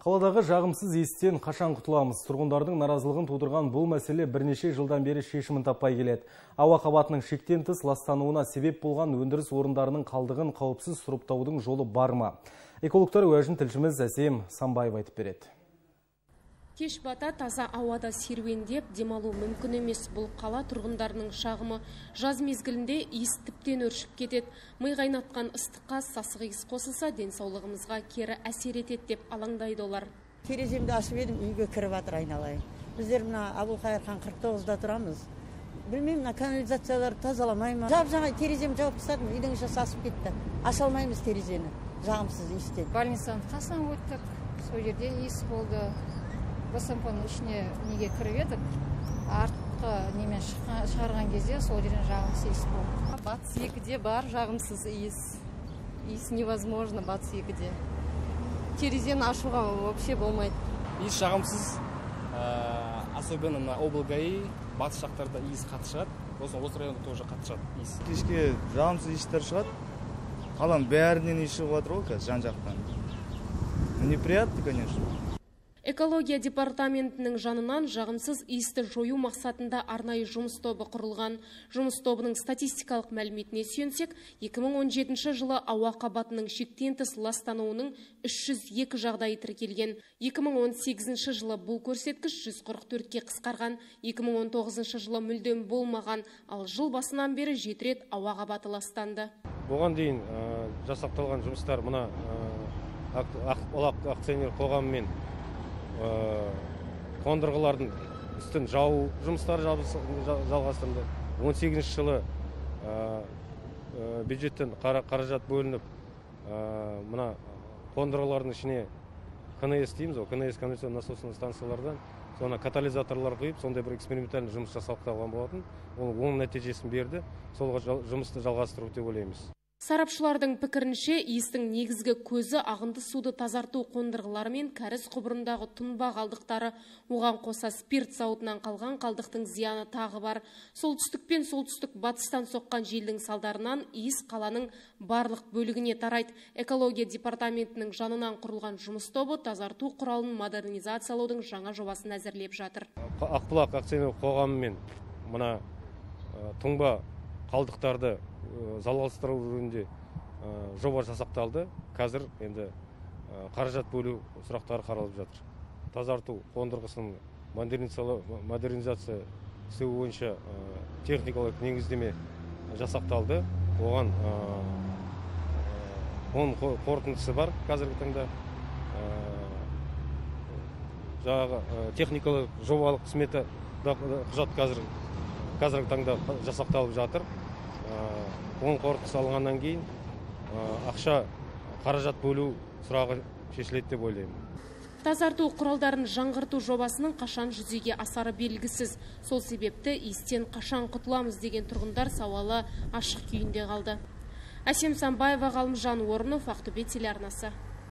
Қаладағы жағымсыз иістен қашан құтыламыз? Тұрғындардың наразылығын тудырған бұл мәселе бірнеше жылдан бері шешімін таппай келеді. Ауа қабатының шектен тыс ластануына себеп болған өндіріс орындарының қалдығын қауіпсіз сұрыптаудың жолы бар ма? Экологтар уәжін тілшіміз Әсем Самбаева айтып береді. Кеш бата таза ауада серуендеп демалу мүмкін емес. Бұл қала тұрғындарының шағымы. Жаз мезгілінде иіс тіптен өршіп кетеді. Ми қайнатқан ыстыққа сасық иіс қосылса, денсаулығымызға кері әсер етеді деп алаңдайды олар. Тереземді ашып едім, үйге кіріп жатыр айналайын. Біздер мына Абылқайырхан 49-да тұрамыз. Білмеймін, канализацияларды тазаламай ма? Жап-жаңа тереземді жауып тастадым, үйдің іші сасып кетті. Аша алмаймыз терезені, жағымсыз иістен. Больницаның қасынан өттік, сол жерде иіс болды. Басампаның ішіне неге кіріп едік, артқы немен шығарған кезде сол жерден жағымсыз иіс болды. Батыс 2-де бар жағымсыз иіс. Иіс невозможно Батыс 2-де. Терезені ашуға вообще болмайды. Иіс жағымсыз, особенно на облгаи, батыс жақтарда иіс қатты шығады. Осы районда тоже қатты шығады иіс. Кешке жағымсыз иістер шығады. Қаланың бәрінен иіс шығып жатыр ғой, қазір жан-жақтан. Неприятно, конечно. Экология департаментінің жанынан жағымсыз иісті жою мақсатында арнайы жұмыс тобы құрылған. Жұмыс тобының статистикалық мәліметіне сүйенсек, 2017 жылы ауа қабатының шектен тыс ластануының 302 жағдайы тіркелген. 2018 жылы бұл көрсеткіш 144-ке қысқарған, 2019 жылы мүлдем болмаған, ал жыл басынан бері 7 рет ауа қабаты ластанды. Бұған дейін жасақталған жұмыстар мына акционер қоғамымен қондырғылардың үстін жау жұмыстары жалғастырылды. 18 жылы бюджеттен қаражат бөлініп, мына қондырғылардың ішіне КНС дейміз, КНС конвенциялық насосный станциялардан соны катализаторлар құйып, сондай бір экспериментальный жұмыс жасалған болатын. Оның нәтижесін берді. Сол жұмысты жалғастыру деп ойлаймыз. Сарапшылардың пікірінше, иістің негізгі көзі ағынды суды тазарту қондырғылары мен кәріз құбырындағы тұнба қалдықтары, оған қоса спирт зауытынан қалған қалдықтың зияны тағы бар. Солтүстік пен солтүстік батыстан соққан желдің салдарынан иіс қаланың барлық бөлігіне тарайды. Экология департаментінің жанынан құрылған жұмыс тобы тазарту құралын модернизациялаудың жаңа жобасын әзірлеп жатыр. Ақбұлақ акционерлік қоғамымен мына тұнба қалдықтарды залалсыздыру жөнінде жоба жасақталды. Қазір енді қаражат бөлу сұрақтары қаралып жатыр. Тазарту қондырғысының модернизациясы бойынша техникалық негіздеме жасақталды. Оған оның қорытындысы бар қазіргі таңда. Жаңағы техникалық жобалық смета құжат қазіргі таңда жасақталып жатыр. Оның қорытындысы алғаннан кейін ақша қаражат бөлу сұрағы шешіледі деп ойлаймын. Тазарту құралдарын жаңғырту жобасының қашан жүзеге асары белгісіз. Сол себепті иістен қашан құтыламыз деген тұрғындар сауалы ашық күйінде қалды. Әсем Самбаева, Ғалымжан Орынов, Ақтөбе телеарнасы.